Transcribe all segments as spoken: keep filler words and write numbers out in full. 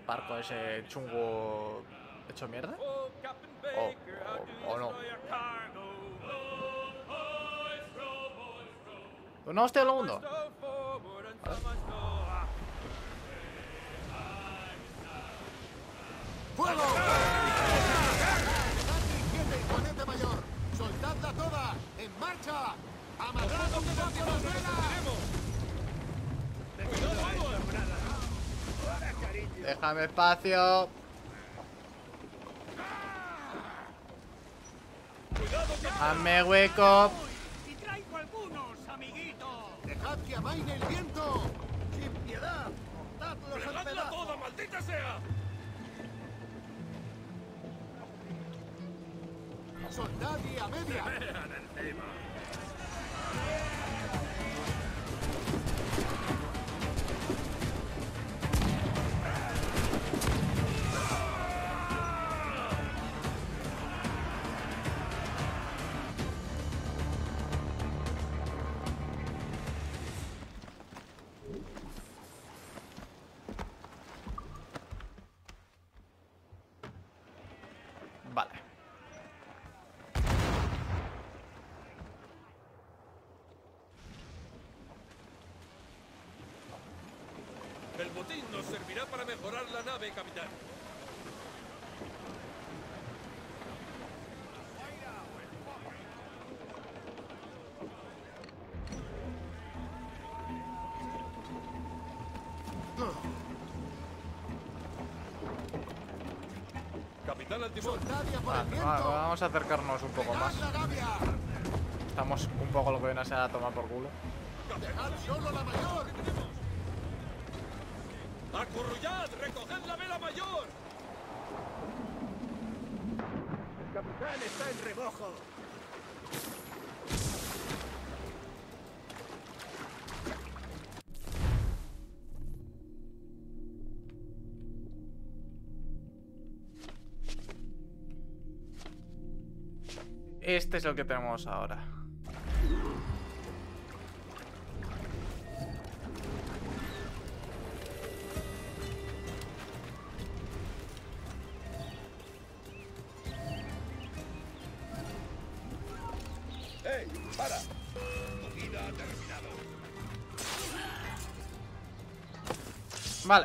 barco ese chungo hecho mierda. O, o, o no. ¿Una hostia del mundo? ¡Fuego! ¡Imponente mayor! ¡Soldadla toda! ¡En marcha! ¡Amarrad un negocio de velas! Déjame espacio. Hazme hueco. ¡Y traigo algunos, amiguito! ¡Dejad que amaine el viento! ¡Sin piedad! ¡Montadlos al pedazo! toda, maldita sea! ¡Soldad y a media! ¡Vean encima! Vale. El botín nos servirá para mejorar la nave, capitán. Capitán al timón. ¡Soldad y a por el Vale, viento! vale, vamos a acercarnos un poco más. ¡Dejad la gavia! Estamos un poco lo que viene a ser a tomar por culo. ¡Dejad solo la mayor! ¡Acurrullad! ¡Recoged la vela mayor! ¡El capitán está en remojo! Este es el que tenemos ahora. ¡Ey! ¡Para! Tu vida ha terminado. Vale.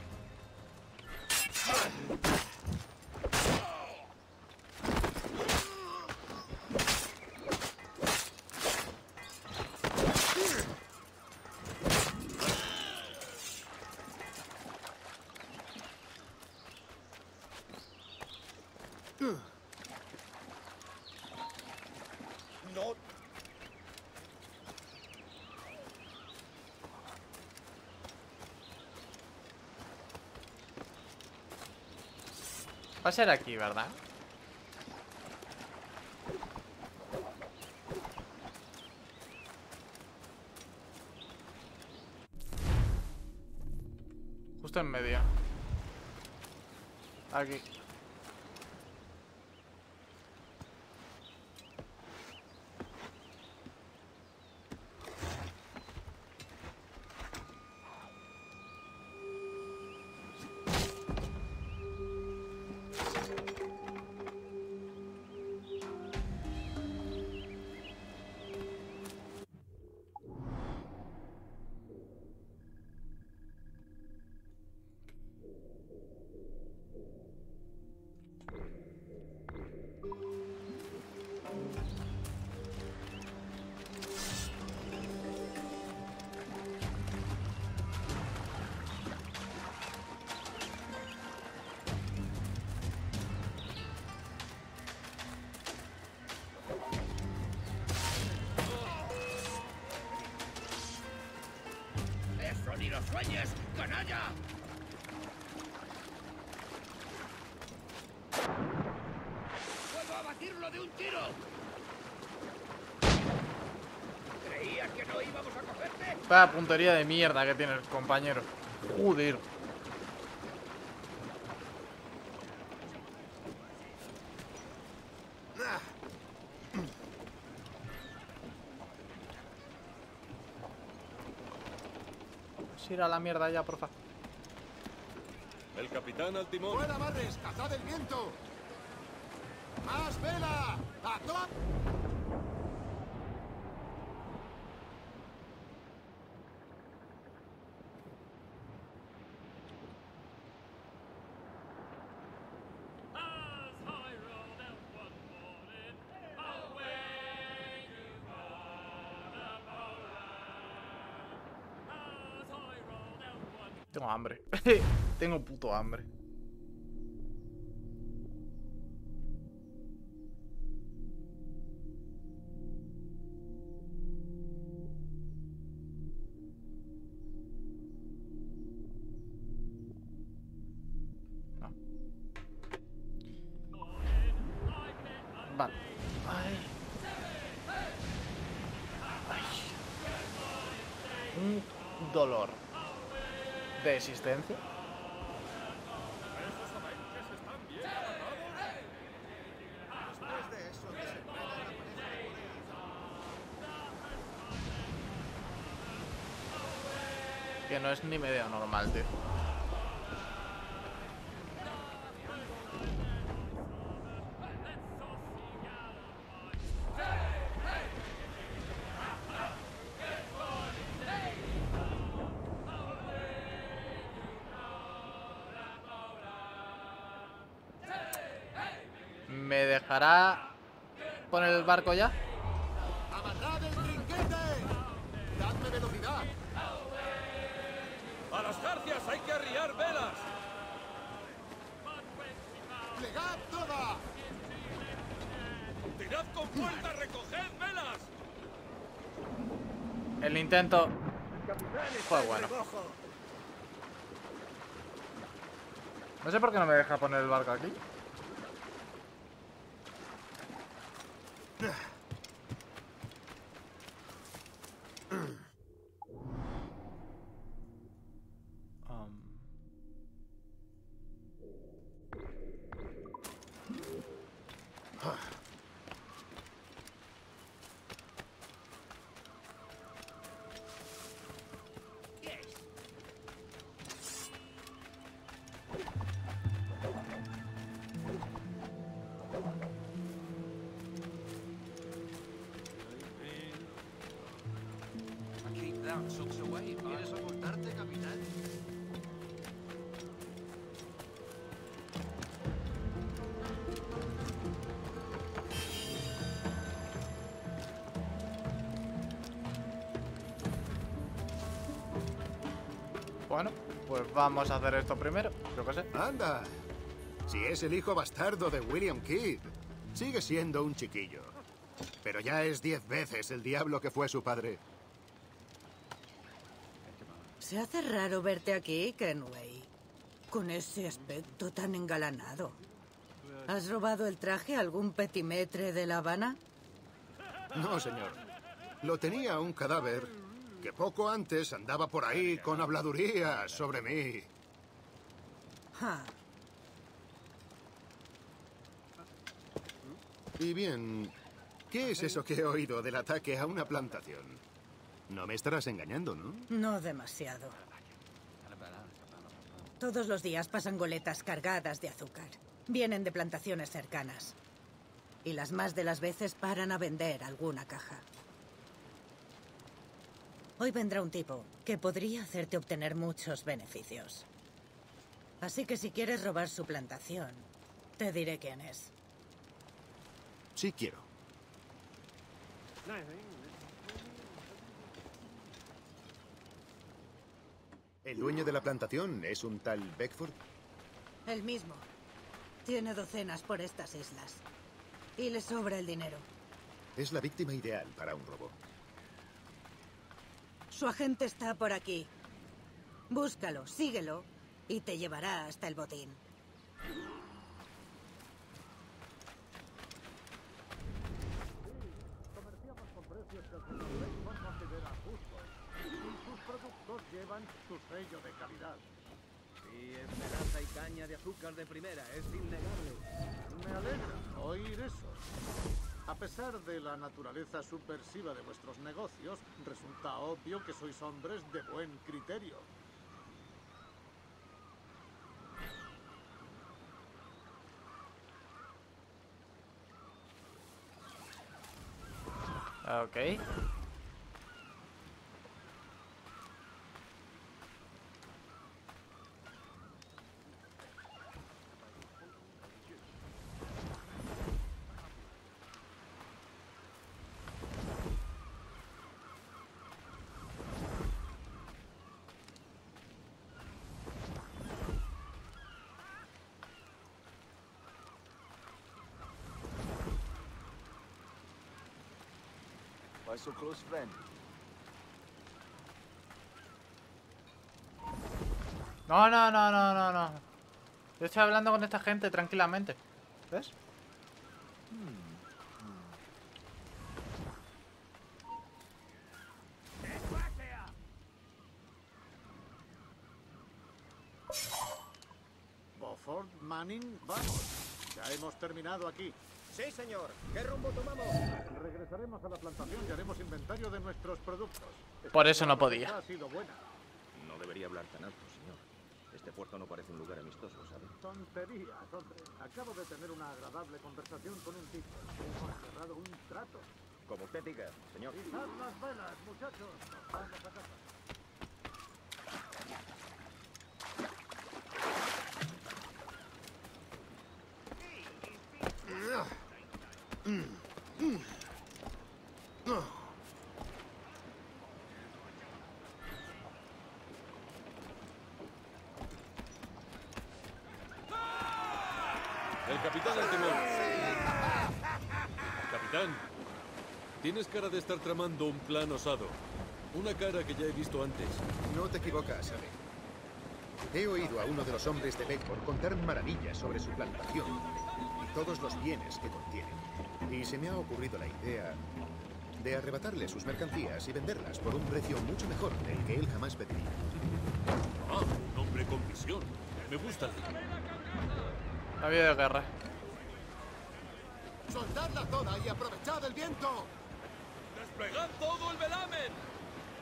No. Va a ser aquí, ¿verdad? Justo en medio. Aquí. ¡Eso ni lo sueñes, canalla! ¡Puedo abatirlo de un tiro! ¿Creías que no íbamos a cogerte? Vaya puntería de mierda que tiene el compañero. Joder. Pues ir a la mierda ya, porfa. El Capitán al timón. ¡Fuera, Barres! ¡Cazad el viento! ¡Más vela! ¡A toda! Tengo hambre. Tengo puto hambre. No. Vale. Ay. Ay. Un dolor de existencia. Esos amantes están bien agarrados. Después de eso, desentrena la pareja de Que no es ni medio normal, tío. ¿Me dejará poner el barco ya? ¡Amarrad el trinquete! ¡Dadme velocidad! ¡A las jarcias hay que arriar velas! ¡Plegad toda! ¡Tirad con fuerza! ¡Recoged velas! El intento fue bueno. No sé por qué no me deja poner el barco aquí. Um. ¿Quieres ocultarte, capitán? Bueno, pues vamos a hacer esto primero. Yo qué sé. ¡Anda! Si es el hijo bastardo de William Kidd, sigue siendo un chiquillo. Pero ya es diez veces el diablo que fue su padre. Se hace raro verte aquí, Kenway, con ese aspecto tan engalanado. ¿Has robado el traje a algún petimetre de La Habana? No, señor. Lo tenía un cadáver que poco antes andaba por ahí con habladurías sobre mí. Ja. Y bien, ¿qué es eso que he oído del ataque a una plantación? No me estarás engañando, ¿no? No demasiado. Todos los días pasan goletas cargadas de azúcar. Vienen de plantaciones cercanas. Y las más de las veces paran a vender alguna caja. Hoy vendrá un tipo que podría hacerte obtener muchos beneficios. Así que si quieres robar su plantación, te diré quién es. Sí quiero. ¿El dueño de la plantación es un tal Beckford? El mismo. Tiene docenas por estas islas. Y le sobra el dinero. Es la víctima ideal para un robo. Su agente está por aquí. Búscalo, síguelo y te llevará hasta el botín. Comerciamos con precios que el señor Beckford considera justos. Y sus productos llevan su sello de calidad. Sí, es melaza y caña de azúcar de primera, es innegable. Me alegra oír eso. A pesar de la naturaleza subversiva de vuestros negocios, resulta obvio que sois hombres de buen criterio. Ok. Why so close, friend? No, no, no, no, no, no. Yo estoy hablando con esta gente tranquilamente. ¿Ves? Beaufort, Manning, vamos. Ya hemos terminado aquí. Sí, señor. ¿Qué rumbo tomamos? Regresaremos a la plantación y haremos inventario de nuestros productos. Por eso no podía. Ha sido buena. No debería hablar tan alto, señor. Este puerto no parece un lugar amistoso, ¿sabe? Tonterías, hombre. Acabo de tener una agradable conversación con un tipo. Hemos cerrado un trato. Como usted diga, señor. Izad las velas, muchachos. Nos vamos a casa. El capitán al timón. Capitán, tienes cara de estar tramando un plan osado. Una cara que ya he visto antes. No te equivocas, Abe. He oído a uno de los hombres de Beckford contar maravillas sobre su plantación y todos los bienes que contiene. Y se me ha ocurrido la idea de arrebatarle sus mercancías y venderlas por un precio mucho mejor del que él jamás pediría. Ah, un hombre con visión. Me gusta. Navío de guerra. ¡Soldadla toda y aprovechad el viento! ¡Desplegad todo el velamen!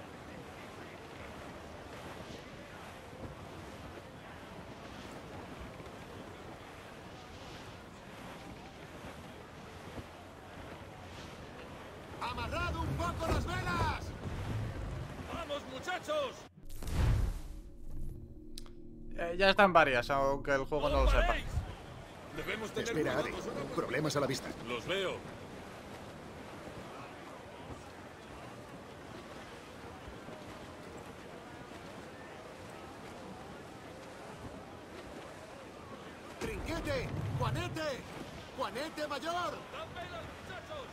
¡Amarrad un poco las velas! ¡Vamos, muchachos! Eh, ya están varias, aunque el juego no lo sepa. Debemos tener Espera, cuidado Ade. nosotros. Problemas a la vista. Los veo. ¡Trinquete! ¡Juanete! ¡Juanete mayor! ¡Dad velas, muchachos!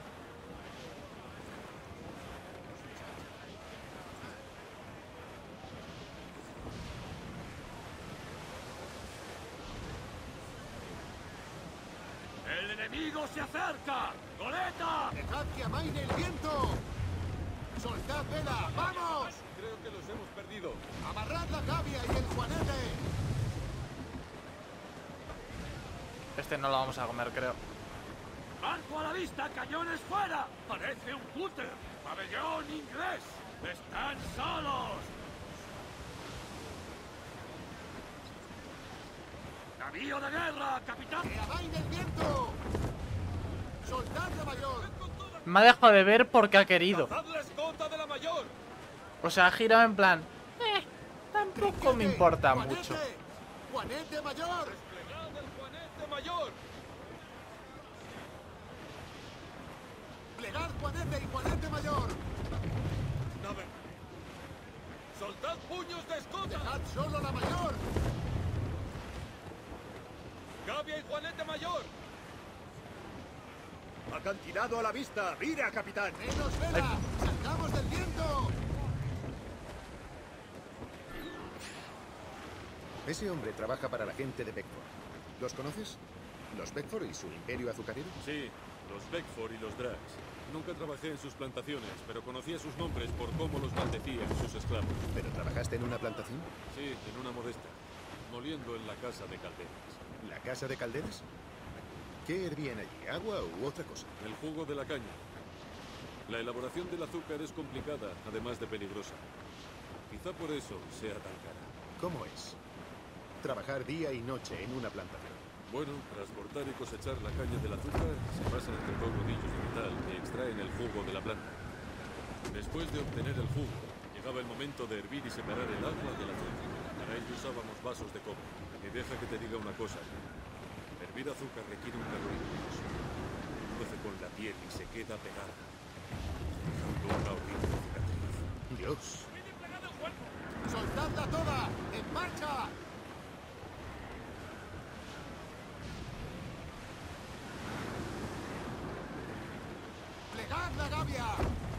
¡El enemigo se acerca! ¡Goleta! ¡Dejad que amaine el viento! ¡Soltad vela! ¡Vamos! Creo que los hemos perdido. ¡Amarrad la gavia y el juanete! Este no lo vamos a comer, creo. ¡Barco a la vista! ¡Cañones fuera! ¡Parece un cúter! ¡Pabellón inglés! ¡Están solos! ¡Navío de guerra, capitán! ¡Que amaine el viento! ¡Soltad la mayor! Me ha dejado de ver porque ha querido. ¡Cazad la escolta de la mayor! O sea, ha girado en plan... Eh, tampoco me importa ¡Juanete! mucho. ¡Juanete mayor! ¡Desplegad el juanete mayor! ¡Plegad Juanete y Juanete mayor! ¡Nave! ¡Soltad puños de escolta! ¡Dejad solo la mayor! ¡Gavia y juanete mayor! ¡Acantilado a la vista! ¡Mira, capitán! ¡Menos vela! ¡Salgamos del viento! Ese hombre trabaja para la gente de Beckford. ¿Los conoces? ¿Los Beckford y su imperio azucarero? Sí, los Beckford y los Drax. Nunca trabajé en sus plantaciones, pero conocía sus nombres por cómo los maldecían sus esclavos. ¿Pero trabajaste en una plantación? Sí, en una modesta. Moliendo en la casa de calderas. ¿La casa de calderas? ¿Qué hervían allí? ¿Agua u otra cosa? El jugo de la caña. La elaboración del azúcar es complicada, además de peligrosa. Quizá por eso sea tan cara. ¿Cómo es? Trabajar día y noche en una plantación. Bueno, transportar y cosechar la caña del azúcar se pasan entre dos rodillos de metal que extraen el jugo de la planta. Después de obtener el jugo, llegaba el momento de hervir y separar el agua del azúcar. Para ello usábamos vasos de cobre. Y deja que te diga una cosa. Hervir azúcar requiere un calor intenso. Roce con la piel y se queda pegada, dejando una horrible cicatriz. Dios. ¡Soltadla toda! ¡En marcha! ¡Plegad la gavia!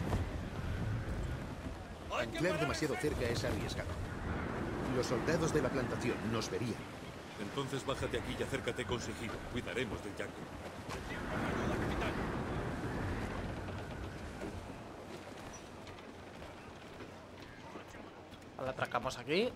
Anclar demasiado cerca es arriesgado. Los soldados de la plantación nos verían. Entonces bájate aquí y acércate con sigilo. Cuidaremos del Yankee. La atracamos aquí.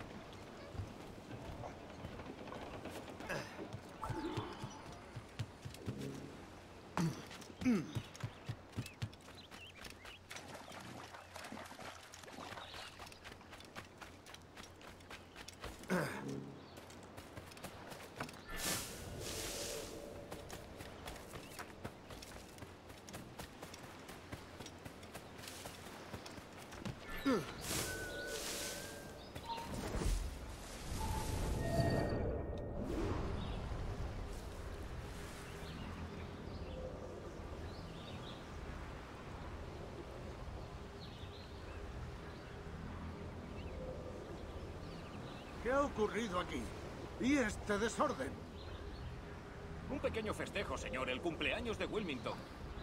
¿Qué ha ocurrido aquí? ¿Y este desorden? Un pequeño festejo, señor, el cumpleaños de Wilmington.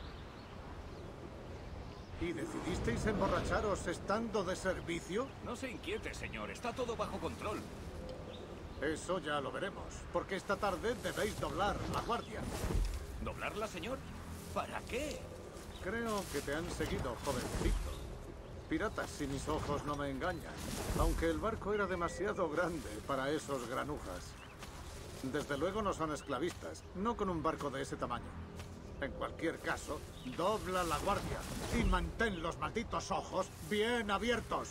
¿Y decidisteis emborracharos estando de servicio? No se inquiete, señor, está todo bajo control. Eso ya lo veremos, porque esta tarde debéis doblar la guardia. ¿Doblarla, señor? ¿Para qué? Creo que te han seguido, jovencito. Piratas, si mis ojos no me engañan. Aunque el barco era demasiado grande para esos granujas. Desde luego no son esclavistas, no con un barco de ese tamaño. En cualquier caso, dobla la guardia y mantén los malditos ojos bien abiertos.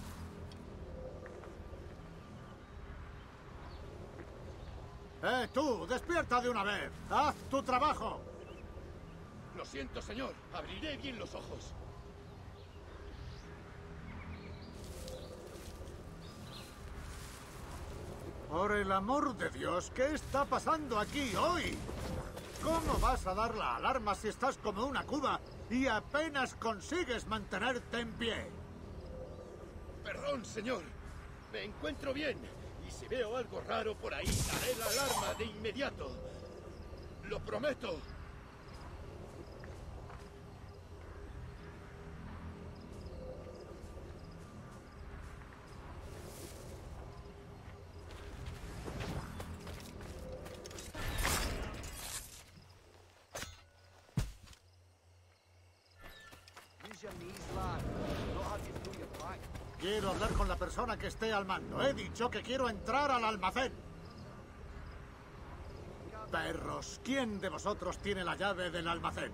¡Eh, tú! ¡Despierta de una vez! ¡Haz tu trabajo! Lo siento, señor. Abriré bien los ojos. Por el amor de Dios, ¿qué está pasando aquí hoy? ¿Cómo vas a dar la alarma si estás como una cuba y apenas consigues mantenerte en pie? Perdón, señor. Me encuentro bien. Y si veo algo raro por ahí, daré la alarma de inmediato. Lo prometo. Quiero hablar con la persona que esté al mando. He dicho que quiero entrar al almacén. Perros, ¿quién de vosotros tiene la llave del almacén?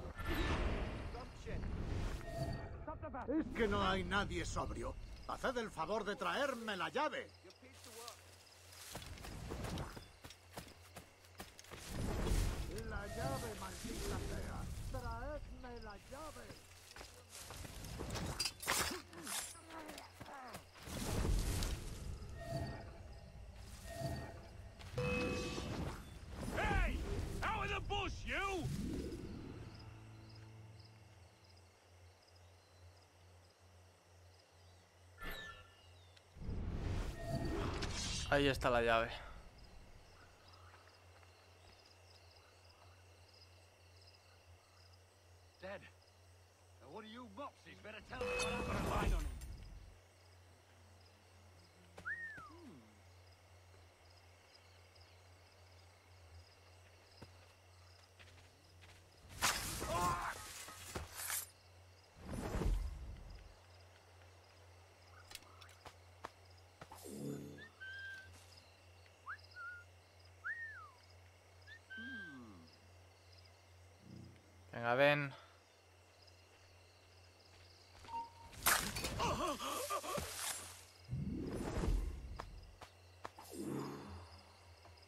Es que no hay nadie sobrio. Haced el favor de traerme la llave. La llave, maldita sea. Traedme la llave. Hey! Out of the bush, you! Ahí está la llave. Dead. Now what are you mopsies? Better tell me what I've got a line on him. Venga, ven.